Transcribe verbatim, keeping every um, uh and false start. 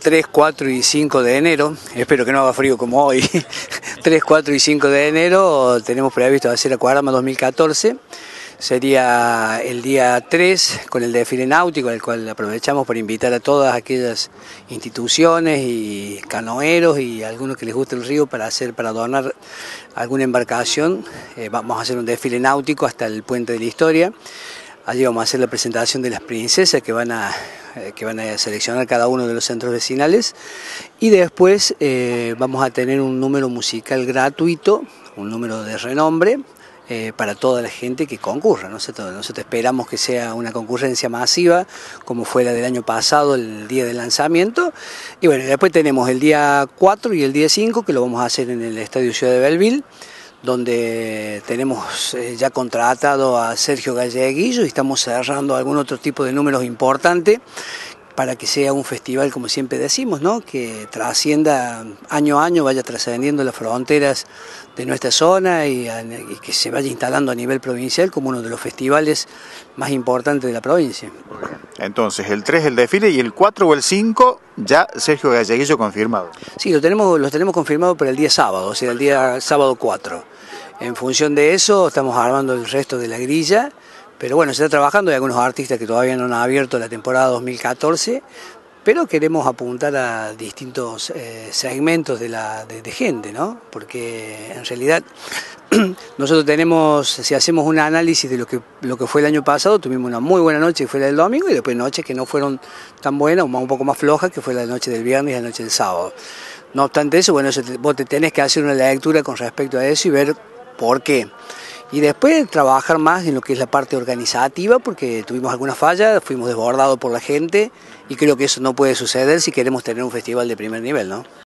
tres, cuatro y cinco de enero, espero que no haga frío como hoy, tres, cuatro y cinco de enero tenemos previsto hacer Acuadrama dos mil catorce, sería el día tres con el desfile náutico, al cual aprovechamos para invitar a todas aquellas instituciones y canoeros y a algunos que les guste el río para hacer, para donar alguna embarcación. Eh, vamos a hacer un desfile náutico hasta el Puente de la Historia. Allí vamos a hacer la presentación de las princesas que van a, eh, que van a seleccionar cada uno de los centros vecinales, y después eh, vamos a tener un número musical gratuito, un número de renombre eh, para toda la gente que concurra. Nosotros, nosotros esperamos que sea una concurrencia masiva como fue la del año pasado, el día del lanzamiento, y bueno, después tenemos el día cuatro y el día cinco que lo vamos a hacer en el Estadio Ciudad de Belleville, donde tenemos eh, ya contratado a Sergio Galleguillo y estamos cerrando algún otro tipo de números importantes para que sea un festival, como siempre decimos, ¿no?, que trascienda año a año, vaya trascendiendo las fronteras de nuestra zona y, y que se vaya instalando a nivel provincial como uno de los festivales más importantes de la provincia. Entonces, el tres el desfile y el cuatro o el cinco ya Sergio Galleguillo confirmado. Sí, lo tenemos, lo tenemos confirmado para el día sábado, o sea, el día sábado cuatro. En función de eso estamos armando el resto de la grilla, pero bueno, se está trabajando, hay algunos artistas que todavía no han abierto la temporada dos mil catorce, pero queremos apuntar a distintos eh, segmentos de, la, de, de gente, ¿no? Porque en realidad nosotros tenemos, si hacemos un análisis de lo que, lo que fue el año pasado, tuvimos una muy buena noche que fue la del domingo, y después noches que no fueron tan buenas, un poco más flojas, que fue la noche del viernes y la noche del sábado. No obstante eso, bueno, eso te, vos te tenés que hacer una lectura con respecto a eso y ver por qué. Y después trabajar más en lo que es la parte organizativa, porque tuvimos algunas fallas, fuimos desbordados por la gente, y creo que eso no puede suceder si queremos tener un festival de primer nivel, ¿no?